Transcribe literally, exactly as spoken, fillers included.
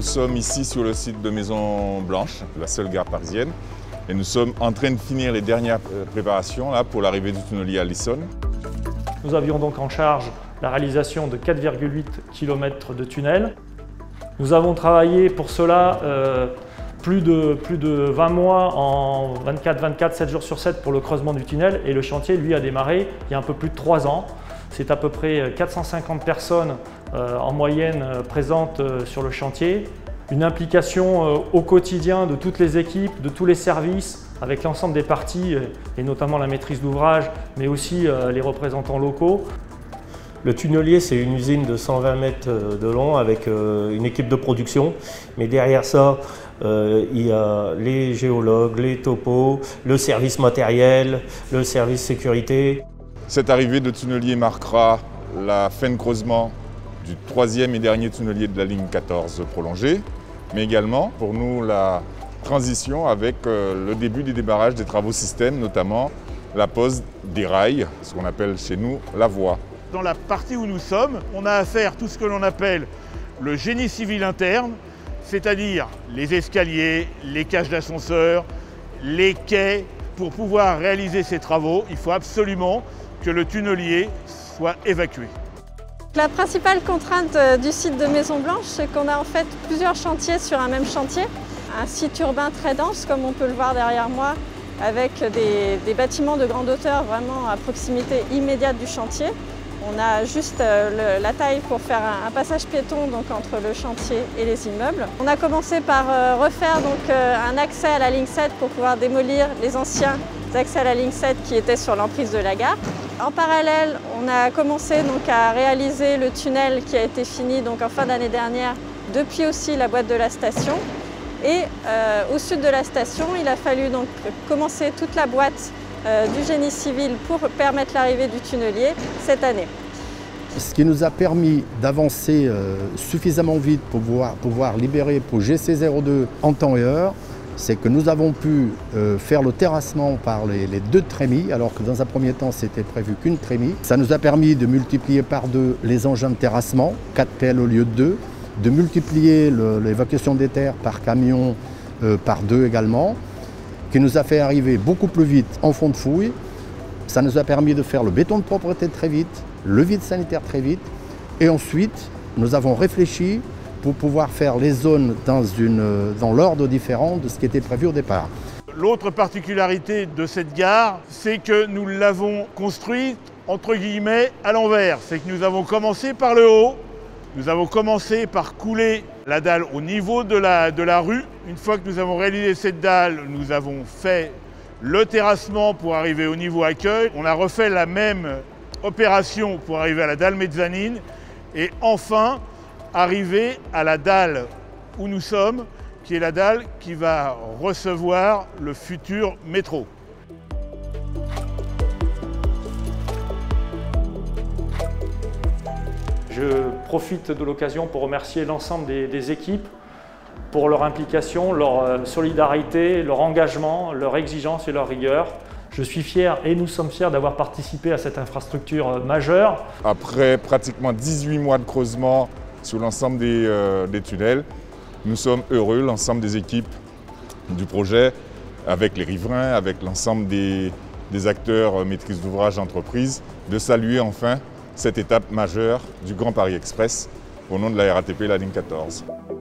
Nous sommes ici sur le site de Maison Blanche, la seule gare parisienne, et nous sommes en train de finir les dernières préparations là, pour l'arrivée du tunnelier à l'Essonne. Nous avions donc en charge la réalisation de quatre virgule huit kilomètres de tunnel. Nous avons travaillé pour cela euh, plus, de, plus de vingt mois en vingt-quatre vingt-quatre, sept jours sur sept pour le creusement du tunnel, et le chantier lui a démarré il y a un peu plus de trois ans. C'est à peu près quatre cent cinquante personnes euh, en moyenne euh, présentes euh, sur le chantier. Une implication euh, au quotidien de toutes les équipes, de tous les services, avec l'ensemble des parties, euh, et notamment la maîtrise d'ouvrage, mais aussi euh, les représentants locaux. Le tunnelier, c'est une usine de cent vingt mètres de long avec euh, une équipe de production. Mais derrière ça, euh, il y a les géologues, les topos, le service matériel, le service sécurité. Cette arrivée de tunnelier marquera la fin de creusement du troisième et dernier tunnelier de la ligne quatorze prolongée, mais également pour nous la transition avec euh, le début du démarrage des travaux système, notamment la pose des rails, ce qu'on appelle chez nous la voie. Dans la partie où nous sommes, on a à faire tout ce que l'on appelle le génie civil interne, c'est-à-dire les escaliers, les cages d'ascenseurs, les quais. Pour pouvoir réaliser ces travaux, il faut absolument que le tunnelier soit évacué. La principale contrainte du site de Maison Blanche, c'est qu'on a en fait plusieurs chantiers sur un même chantier. Un site urbain très dense, comme on peut le voir derrière moi, avec des, des bâtiments de grande hauteur vraiment à proximité immédiate du chantier. On a juste le, la taille pour faire un, un passage piéton donc, entre le chantier et les immeubles. On a commencé par euh, refaire donc, euh, un accès à la ligne sept pour pouvoir démolir les anciens accès à la ligne sept qui étaient sur l'emprise de la gare. En parallèle, on a commencé donc, à réaliser le tunnel qui a été fini donc, en fin d'année dernière, depuis aussi la boîte de la station. Et euh, au sud de la station, il a fallu donc, commencer toute la boîte Euh, du génie civil pour permettre l'arrivée du tunnelier cette année. Ce qui nous a permis d'avancer euh, suffisamment vite pour pouvoir, pouvoir libérer pour G C zéro deux en temps et heure, c'est que nous avons pu euh, faire le terrassement par les, les deux trémies, alors que dans un premier temps c'était prévu qu'une trémie. Ça nous a permis de multiplier par deux les engins de terrassement, quatre pelles au lieu de deux, de multiplier l'évacuation des terres par camion euh, par deux également, qui nous a fait arriver beaucoup plus vite en fond de fouille. Ça nous a permis de faire le béton de propreté très vite, le vide sanitaire très vite. Et ensuite, nous avons réfléchi pour pouvoir faire les zones dans, une, dans l'ordre différent de ce qui était prévu au départ. L'autre particularité de cette gare, c'est que nous l'avons construite, entre guillemets, à l'envers. C'est que nous avons commencé par le haut. Nous avons commencé par couler la dalle au niveau de la, de la rue. Une fois que nous avons réalisé cette dalle, nous avons fait le terrassement pour arriver au niveau accueil. On a refait la même opération pour arriver à la dalle mezzanine et enfin arriver à la dalle où nous sommes, qui est la dalle qui va recevoir le futur métro. Je profite de l'occasion pour remercier l'ensemble des, des équipes pour leur implication, leur solidarité, leur engagement, leur exigence et leur rigueur. Je suis fier et nous sommes fiers d'avoir participé à cette infrastructure majeure. Après pratiquement dix-huit mois de creusement sur l'ensemble des, euh, des tunnels, nous sommes heureux, l'ensemble des équipes du projet, avec les riverains, avec l'ensemble des, des acteurs euh, maîtrise d'ouvrage d'entreprise, de saluer enfin cette étape majeure du Grand Paris Express au nom de la R A T P, la ligne quatorze.